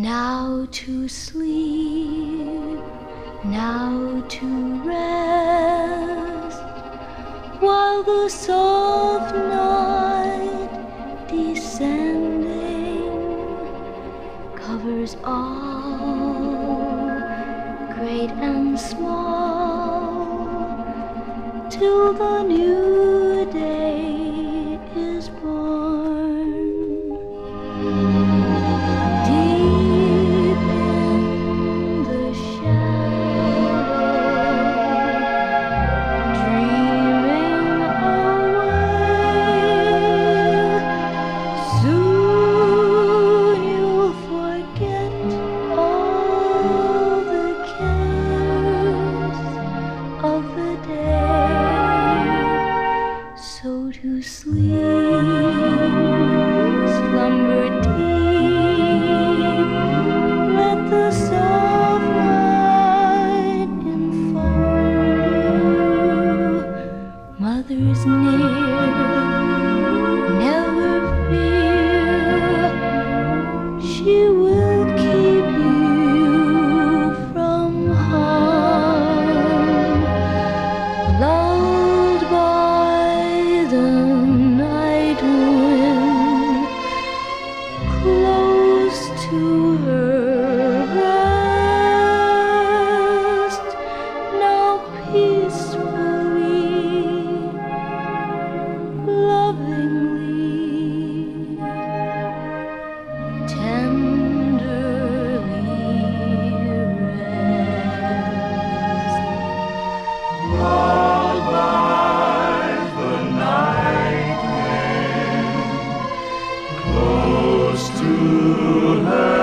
Now to sleep, now to rest, while the soft night descending covers all, great and small, till the new day is born. Deep in the shadow, dreaming away, soon you'll forget all the cares of the day. So to sleep, slumber deep, let the soft night enfold you. Mother's near, never fear, she will keep you from harm. Lulled by the night wind, close to her breast, now peacefully, lovingly, tenderly rest. Lulled by the night wind, close to her